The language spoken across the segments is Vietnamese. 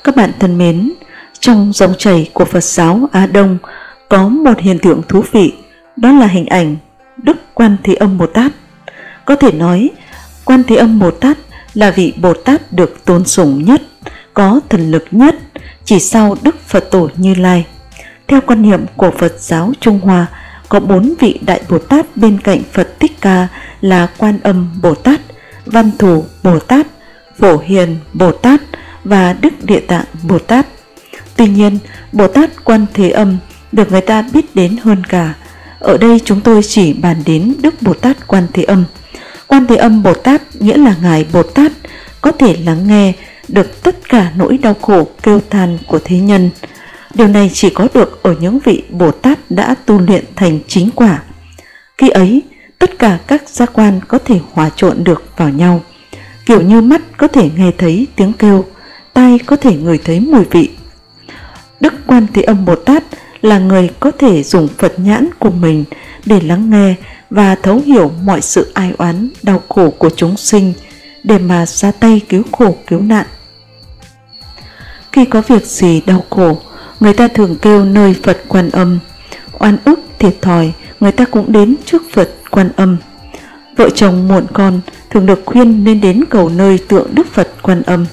Các bạn thân mến, trong dòng chảy của Phật giáo Á Đông có một hiện tượng thú vị, đó là hình ảnh Đức Quan Thế Âm Bồ Tát. Có thể nói, Quan Thế Âm Bồ Tát là vị Bồ Tát được tôn sùng nhất, có thần lực nhất, chỉ sau Đức Phật Tổ Như Lai. Theo quan niệm của Phật giáo Trung Hoa, có 4 vị Đại Bồ Tát bên cạnh Phật Thích Ca là Quan Âm Bồ Tát, Văn Thù Bồ Tát, Phổ Hiền Bồ Tát và Đức Địa Tạng Bồ Tát. Tuy nhiên, Bồ Tát Quan Thế Âm được người ta biết đến hơn cả. Ở đây chúng tôi chỉ bàn đến Đức Bồ Tát Quan Thế Âm. Quan Thế Âm Bồ Tát nghĩa là Ngài Bồ Tát có thể lắng nghe được tất cả nỗi đau khổ kêu than của thế nhân. Điều này chỉ có được ở những vị Bồ Tát đã tu luyện thành chính quả. Khi ấy, tất cả các giác quan có thể hòa trộn được vào nhau. Kiểu như mắt có thể nghe thấy tiếng kêu, tai có thể ngửi thấy mùi vị. Đức Quan Thế Âm Bồ Tát là người có thể dùng Phật nhãn của mình để lắng nghe và thấu hiểu mọi sự ai oán, đau khổ của chúng sinh để mà ra tay cứu khổ cứu nạn. Khi có việc gì đau khổ, người ta thường kêu nơi Phật Quan Âm. Oan ức thiệt thòi, người ta cũng đến trước Phật Quan Âm. Vợ chồng muộn con thường được khuyên nên đến cầu nơi tượng Đức Phật Quan Âm.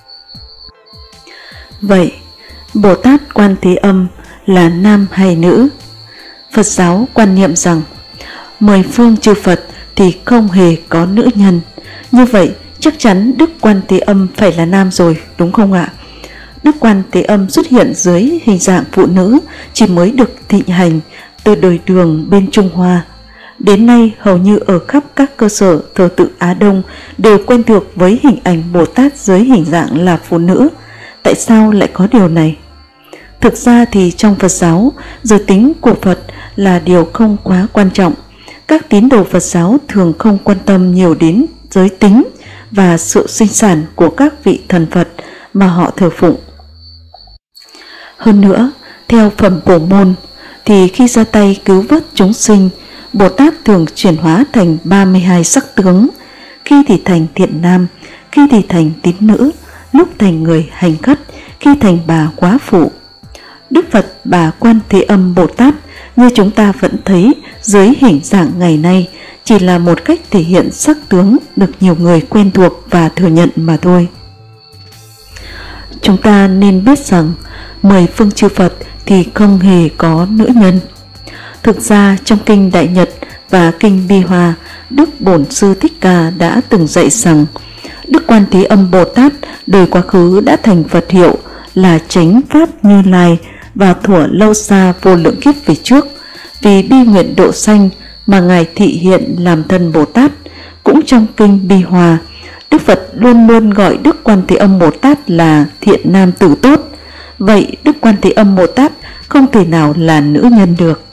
Vậy, Bồ Tát Quan Thế Âm là nam hay nữ? Phật giáo quan niệm rằng 10 phương chư Phật thì không hề có nữ nhân. Như vậy chắc chắn Đức Quan Thế Âm phải là nam rồi, đúng không ạ? Đức Quan Thế Âm xuất hiện dưới hình dạng phụ nữ chỉ mới được thịnh hành từ đời Đường bên Trung Hoa. Đến nay hầu như ở khắp các cơ sở thờ tự Á Đông đều quen thuộc với hình ảnh Bồ Tát dưới hình dạng là phụ nữ. Tại sao lại có điều này? Thực ra thì trong Phật giáo, giới tính của Phật là điều không quá quan trọng. Các tín đồ Phật giáo thường không quan tâm nhiều đến giới tính và sự sinh sản của các vị thần Phật mà họ thờ phụng. Hơn nữa, theo phẩm Bổ Môn thì khi ra tay cứu vớt chúng sinh, Bồ Tát thường chuyển hóa thành 32 sắc tướng, khi thì thành thiện nam, khi thì thành tín nữ, lúc thành người hành khất, khi thành bà quá phụ. Đức Phật Bà Quan Thế Âm Bồ Tát như chúng ta vẫn thấy dưới hình dạng ngày nay chỉ là một cách thể hiện sắc tướng được nhiều người quen thuộc và thừa nhận mà thôi. Chúng ta nên biết rằng 10 phương chư Phật thì không hề có nữ nhân. Thực ra trong kinh Đại Nhật và kinh Bi Hoa, Đức Bổn Sư Thích Ca đã từng dạy rằng Đức Quan Thế Âm Bồ Tát đời quá khứ đã thành Phật hiệu là Chánh Pháp Như Lai và thuở lâu xa vô lượng kiếp về trước, vì bi nguyện độ sanh mà Ngài thị hiện làm thân Bồ Tát. Cũng trong kinh Bi Hoa, Đức Phật luôn luôn gọi Đức Quan Thế Âm Bồ Tát là thiện nam tử tốt. Vậy Đức Quan Thế Âm Bồ Tát không thể nào là nữ nhân được.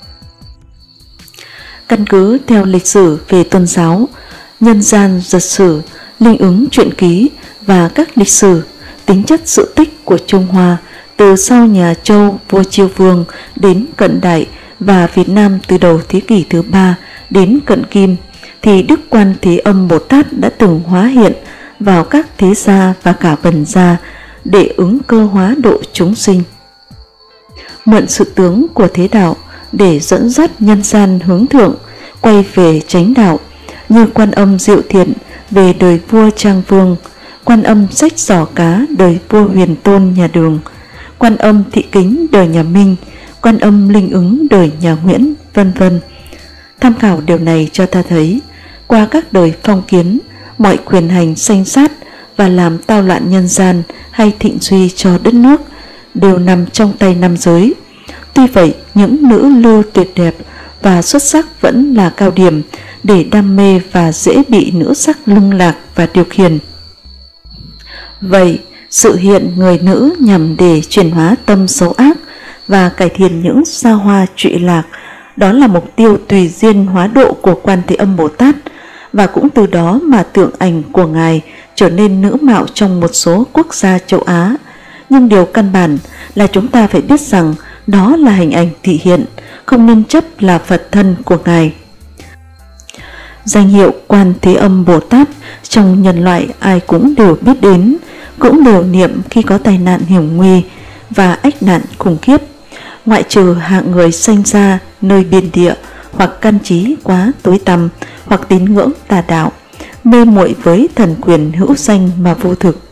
Căn cứ theo lịch sử về tôn giáo, nhân gian giật sử, linh ứng truyện ký và các lịch sử, tính chất sự tích của Trung Hoa từ sau nhà Châu vua Chiêu Vương đến cận đại và Việt Nam từ đầu thế kỷ thứ 3 đến cận Kim, thì Đức Quan Thế Âm Bồ Tát đã từng hóa hiện vào các thế gia và cả vần gia để ứng cơ hóa độ chúng sinh, mượn sự tướng của thế đạo để dẫn dắt nhân gian hướng thượng, quay về chánh đạo, như Quan Âm Diệu Thiện về đời vua Trang Vương, Quan Âm Sách Giỏ Cá đời vua Huyền Tôn nhà Đường, Quan Âm Thị Kính đời nhà Minh, Quan Âm Linh Ứng đời nhà Nguyễn, vân vân. Tham khảo điều này cho ta thấy, qua các đời phong kiến, mọi quyền hành sanh sát và làm tao loạn nhân gian hay thịnh duy cho đất nước đều nằm trong tay nam giới. Tuy vậy, những nữ lưu tuyệt đẹp và xuất sắc vẫn là cao điểm để đam mê và dễ bị nữ sắc lung lạc và điều khiển. Vậy, sự hiện người nữ nhằm để chuyển hóa tâm xấu ác và cải thiện những xa hoa trụy lạc, đó là mục tiêu tùy duyên hóa độ của Quan Thế Âm Bồ Tát, và cũng từ đó mà tượng ảnh của Ngài trở nên nữ mạo trong một số quốc gia châu Á. Nhưng điều căn bản là chúng ta phải biết rằng đó là hình ảnh thị hiện, không nên chấp là Phật thân của Ngài. Danh hiệu Quan Thế Âm Bồ Tát trong nhân loại ai cũng đều biết đến, cũng đều niệm khi có tai nạn hiểm nguy và ách nạn khủng khiếp, ngoại trừ hạng người sanh ra nơi biên địa hoặc căn trí quá tối tăm, hoặc tín ngưỡng tà đạo, mê muội với thần quyền hữu danh mà vô thực.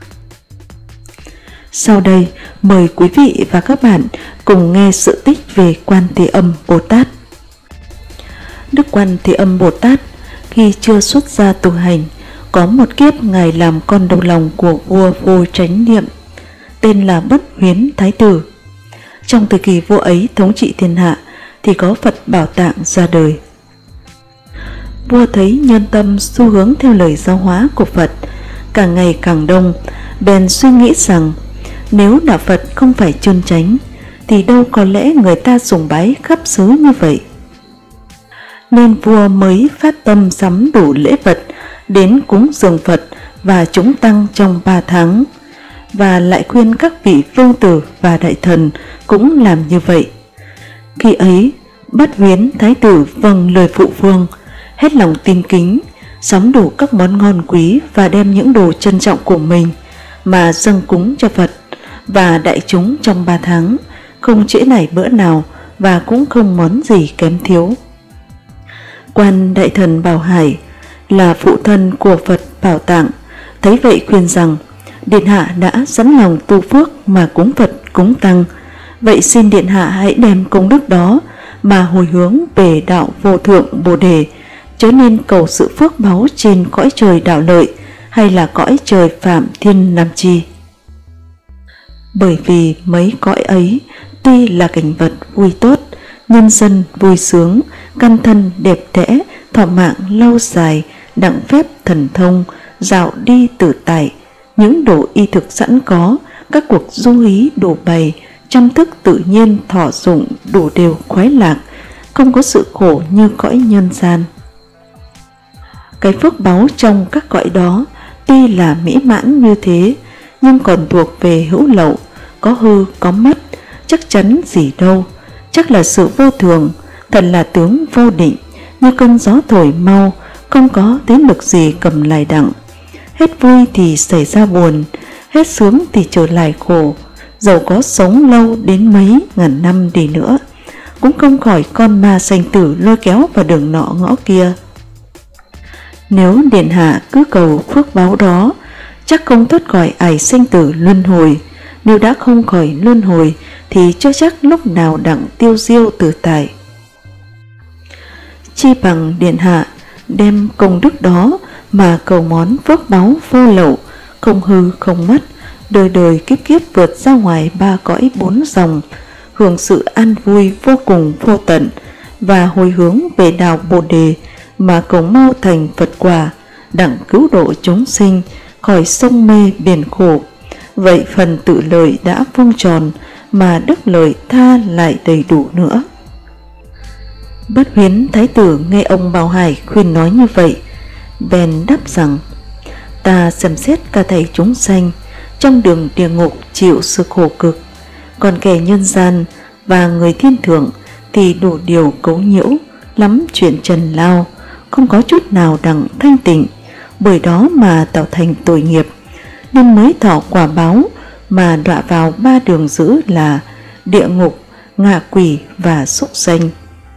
Sau đây, mời quý vị và các bạn cùng nghe sự tích về Quan Thế Âm Bồ Tát. Đức Quan Thế Âm Bồ Tát khi chưa xuất gia tu hành, có một kiếp Ngài làm con đầu lòng của vua Vô Chánh Niệm, tên là Bất Huyến Thái Tử. Trong thời kỳ vua ấy thống trị thiên hạ thì có Phật Bảo Tạng ra đời. Vua thấy nhân tâm xu hướng theo lời giáo hóa của Phật càng ngày càng đông, bèn suy nghĩ rằng nếu đạo Phật không phải chân chánh thì đâu có lẽ người ta sùng bái khắp xứ như vậy. Nên vua mới phát tâm sắm đủ lễ vật đến cúng dường Phật và chúng tăng trong 3 tháng, và lại khuyên các vị vương tử và đại thần cũng làm như vậy. Khi ấy, Bất Huyến Thái Tử vâng lời phụ vương, hết lòng tin kính, sắm đủ các món ngon quý và đem những đồ trân trọng của mình mà dâng cúng cho Phật và đại chúng trong 3 tháng, không trễ nải bữa nào và cũng không món gì kém thiếu. Quan đại thần Bảo Hải là phụ thân của Phật Bảo Tạng thấy vậy khuyên rằng Điện Hạ đã sẵn lòng tu phước mà cúng Phật cúng Tăng, vậy xin Điện Hạ hãy đem công đức đó mà hồi hướng về đạo vô thượng Bồ Đề, chớ nên cầu sự phước báu trên cõi trời đạo lợi hay là cõi trời phạm thiên nam chi. Bởi vì mấy cõi ấy tuy là cảnh vật vui tốt, nhân dân vui sướng, căn thân đẹp đẽ, thọ mạng lâu dài, đặng phép thần thông, dạo đi tự tại, những đồ y thực sẵn có, các cuộc du hí đủ bày, trăm thức tự nhiên thọ dụng đủ đều khoái lạc, không có sự khổ như cõi nhân gian. Cái phước báu trong các cõi đó tuy là mỹ mãn như thế, nhưng còn thuộc về hữu lậu, có hư có mất, chắc chắn gì đâu, chắc là sự vô thường, thật là tướng vô định, như cơn gió thổi mau, không có thế lực gì cầm lại đặng. Hết vui thì xảy ra buồn, hết sướng thì trở lại khổ, dầu có sống lâu đến mấy ngàn năm đi nữa, cũng không khỏi con ma sanh tử lôi kéo vào đường nọ ngõ kia. Nếu Điện Hạ cứ cầu phước báo đó, chắc không thoát khỏi ải sanh tử luân hồi. Nếu đã không khỏi luân hồi thì chưa chắc lúc nào đặng tiêu diêu tự tại. Chi bằng Điện Hạ đem công đức đó mà cầu món phước báu vô lậu, không hư không mất, đời đời kiếp kiếp vượt ra ngoài 3 cõi 4 dòng, hưởng sự an vui vô cùng vô tận, và hồi hướng về đạo Bồ Đề mà cầu mau thành Phật quả, đặng cứu độ chúng sinh khỏi sông mê biển khổ. Vậy phần tự lợi đã vuông tròn, mà đức lợi tha lại đầy đủ nữa. Bất Huyến Thái Tử nghe ông Bảo Hải khuyên nói như vậy, bèn đáp rằng: ta xem xét cả thảy chúng sanh trong đường địa ngục chịu sự khổ cực, còn kẻ nhân gian và người thiên thượng thì đủ điều cấu nhiễu, lắm chuyện trần lao, không có chút nào đặng thanh tịnh, bởi đó mà tạo thành tội nghiệp, nên mới thọ quả báo mà đọa vào 3 đường dữ là địa ngục, ngạ quỷ và súc sanh.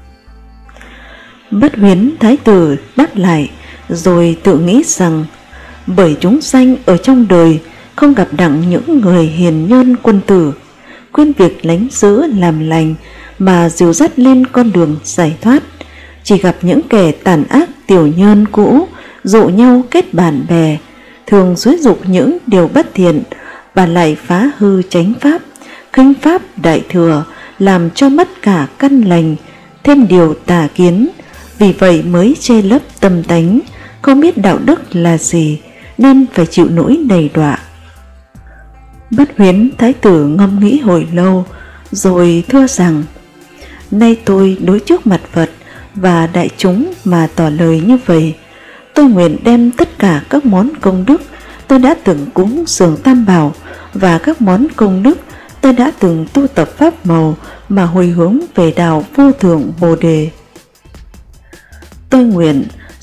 Bất Huyến Thái Tử đáp lại rồi tự nghĩ rằng bởi chúng sanh ở trong đời không gặp đặng những người hiền nhân quân tử, khuyên việc lánh giữ làm lành mà dìu dắt lên con đường giải thoát, chỉ gặp những kẻ tàn ác tiểu nhân cũ dụ nhau kết bạn bè, thường xúi dục những điều bất thiện, và lại phá hư chánh pháp, khinh pháp đại thừa, làm cho mất cả căn lành, thêm điều tà kiến. Vì vậy mới che lấp tâm tánh, không biết đạo đức là gì, nên phải chịu nỗi đầy đọa. Bất Huyến Thái Tử ngẫm nghĩ hồi lâu, rồi thưa rằng: nay tôi đối trước mặt Phật và đại chúng mà tỏ lời như vậy, tôi nguyện đem tất cả các món công đức tôi đã từng cúng dường Tam Bảo và các món công đức tôi đã từng tu tập pháp màu mà hồi hướng về đạo vô thượng Bồ Đề. Tôi nguyện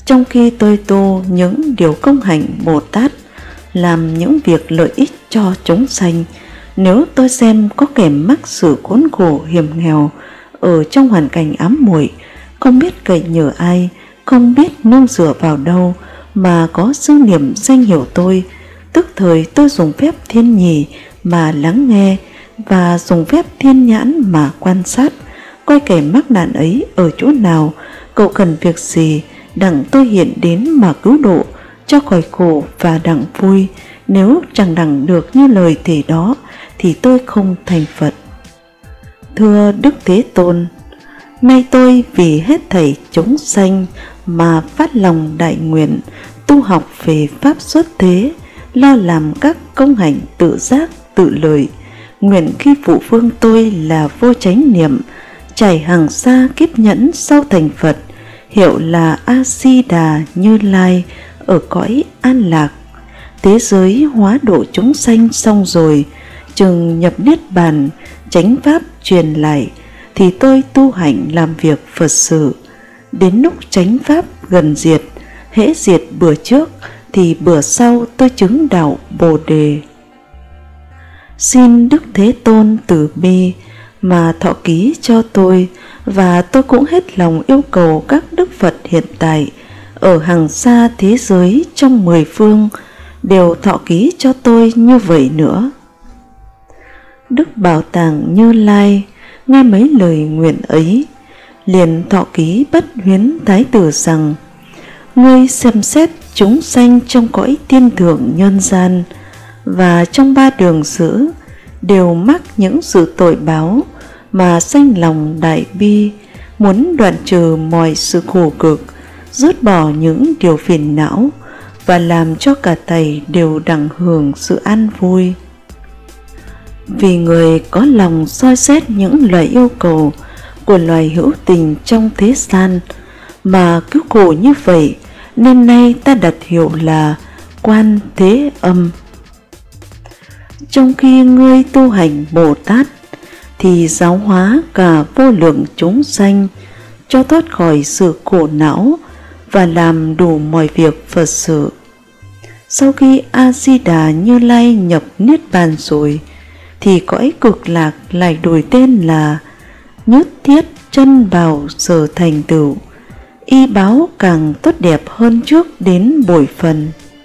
trong khi tôi tu những điều công hạnh Bồ Tát, làm những việc lợi ích cho chúng sanh, nếu tôi xem có kẻ mắc sự khốn khổ hiểm nghèo ở trong hoàn cảnh ám muội, không biết cậy nhờ ai, không biết nương dựa vào đâu, mà có sư niệm danh hiệu tôi, tức thời tôi dùng phép thiên nhì mà lắng nghe và dùng phép thiên nhãn mà quan sát, coi kẻ mắc nạn ấy ở chỗ nào, cậu cần việc gì, đặng tôi hiện đến mà cứu độ, cho khỏi khổ và đặng vui. Nếu chẳng đặng được như lời thề đó thì tôi không thành Phật. Thưa Đức Thế Tôn, nay tôi vì hết thảy chúng sanh mà phát lòng đại nguyện tu học về pháp xuất thế, lo làm các công hạnh tự giác tự lợi, nguyện khi phụ vương tôi là vô chánh niệm, trải hàng xa kiếp nhẫn sau thành Phật, hiệu là A Di Đà Như Lai ở cõi an lạc. Thế giới hóa độ chúng sanh xong rồi, chừng nhập niết bàn, chánh pháp truyền lại, thì tôi tu hành làm việc Phật sự. Đến lúc chánh pháp gần diệt, hễ diệt bữa trước thì bữa sau tôi chứng đạo Bồ Đề. Xin Đức Thế Tôn từ bi mà thọ ký cho tôi, và tôi cũng hết lòng yêu cầu các Đức Phật hiện tại ở hàng xa thế giới trong 10 phương đều thọ ký cho tôi như vậy nữa. Đức Bảo Tàng Như Lai nghe mấy lời nguyện ấy, liền thọ ký Bất Huyến Thái Tử rằng: ngươi xem xét chúng sanh trong cõi thiên thượng nhân gian và trong ba đường xứ đều mắc những sự tội báo, mà sanh lòng đại bi, muốn đoạn trừ mọi sự khổ cực, dứt bỏ những điều phiền não, và làm cho cả thầy đều đặng hưởng sự an vui. Vì người có lòng soi xét những lời yêu cầu của loài hữu tình trong thế gian mà cứu khổ như vậy, nên nay ta đặt hiệu là Quan Thế Âm. Trong khi ngươi tu hành Bồ Tát thì giáo hóa cả vô lượng chúng sanh cho thoát khỏi sự khổ não và làm đủ mọi việc Phật sự. Sau khi A Di Đà Như Lai nhập niết bàn rồi, thì cõi cực lạc lại đổi tên là Nhất Thiết Chân Bảo Sở Thành Tựu, y báo càng tốt đẹp hơn trước đến bội phần.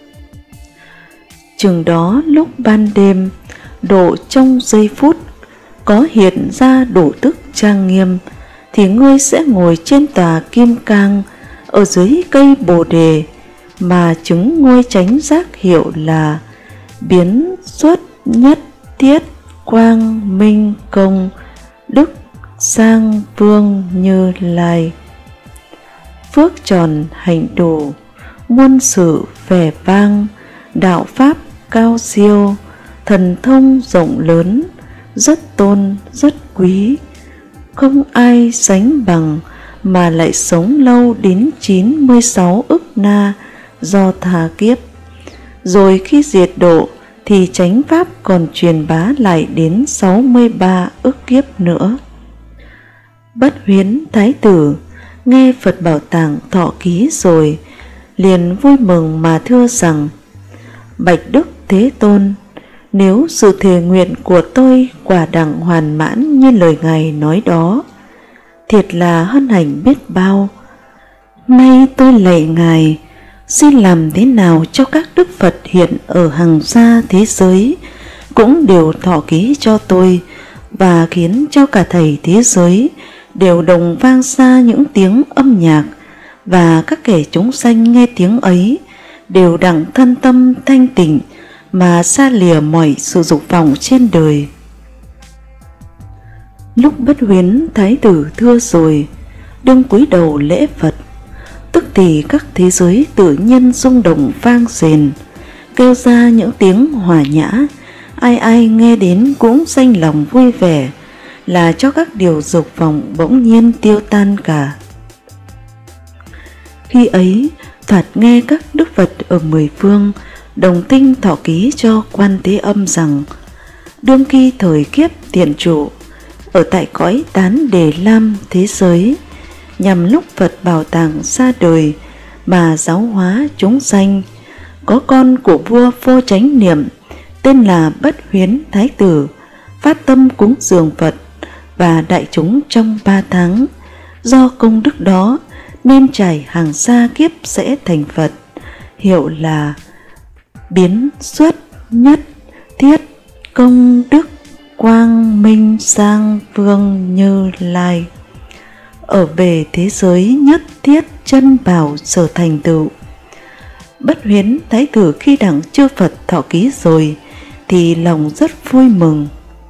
Chừng đó lúc ban đêm, độ trong giây phút, có hiện ra đủ tức trang nghiêm, thì ngươi sẽ ngồi trên tòa kim cang ở dưới cây Bồ Đề mà chứng ngôi chánh giác hiệu là Biến Xuất Nhất Thiết Quang Minh Công Đức Sang Vương Như Lai. Phước tròn hạnh đủ, muôn sự vẻ vang, đạo pháp cao siêu, thần thông rộng lớn, rất tôn rất quý, không ai sánh bằng, mà lại sống lâu đến 96 ức na do tha kiếp. Rồi khi diệt độ thì chánh pháp còn truyền bá lại đến 63 ức kiếp nữa. Bất Huyến Thái Tử nghe Phật Bảo Tàng thọ ký rồi, liền vui mừng mà thưa rằng: bạch Đức Thế Tôn, nếu sự thề nguyện của tôi quả đặng hoàn mãn như lời Ngài nói đó, thiệt là hân hạnh biết bao. Nay tôi lạy Ngài, xin làm thế nào cho các Đức Phật hiện ở hàng xa thế giới cũng đều thọ ký cho tôi, và khiến cho cả thảy thế giới đều đồng vang xa những tiếng âm nhạc, và các kẻ chúng sanh nghe tiếng ấy đều đặng thân tâm thanh tịnh mà xa lìa mọi sự dục vọng trên đời. Lúc Bất Huyến Thái Tử thưa rồi, đương cúi đầu lễ Phật, tức thì các thế giới tự nhiên rung động vang rền, kêu ra những tiếng hòa nhã, ai ai nghe đến cũng sanh lòng vui vẻ, là cho các điều dục vọng bỗng nhiên tiêu tan cả. Khi ấy, thoạt nghe các Đức Phật ở 10 phương đồng tinh thọ ký cho Quan Thế Âm rằng: đương khi thời kiếp Thiện Trụ, ở tại cõi Tán Đề Lam thế giới, nhằm lúc Phật Bảo Tàng ra đời, mà giáo hóa chúng sanh. Có con của vua Vô Chánh Niệm tên là Bất Huyến Thái Tử phát tâm cúng dường Phật và đại chúng trong 3 tháng. Do công đức đó nên trải hàng sa kiếp sẽ thành Phật, hiệu là Biến Xuất Nhất Thiết Công Đức Quang Minh Sang Vương Như Lai. Ở về thế giới nhất thiết chân bảo sở thành tựu. Bất Huyến Thái Tử khi đặng chư Phật thọ ký rồi thì lòng rất vui mừng.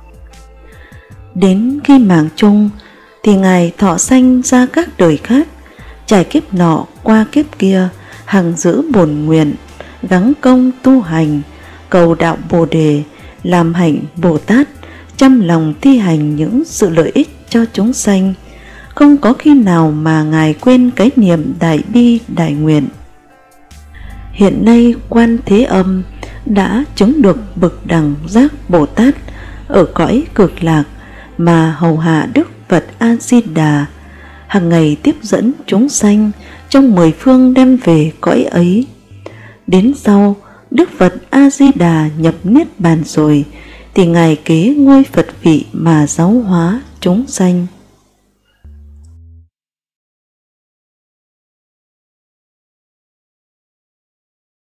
Đến khi mạng chung thì Ngài thọ sanh ra các đời khác, trải kiếp nọ qua kiếp kia, hằng giữ bổn nguyện, gắng công tu hành, cầu đạo Bồ Đề, làm hạnh Bồ Tát, chăm lòng thi hành những sự lợi ích cho chúng sanh. Không có khi nào mà Ngài quên cái niệm đại bi đại nguyện. Hiện nay Quan Thế Âm đã chứng được bậc đẳng giác Bồ Tát ở cõi Cực Lạc mà hầu hạ Đức Phật A Di Đà, hàng ngày tiếp dẫn chúng sanh trong 10 phương đem về cõi ấy. Đến sau Đức Phật A Di Đà nhập niết bàn rồi thì Ngài kế ngôi Phật vị mà giáo hóa chúng sanh.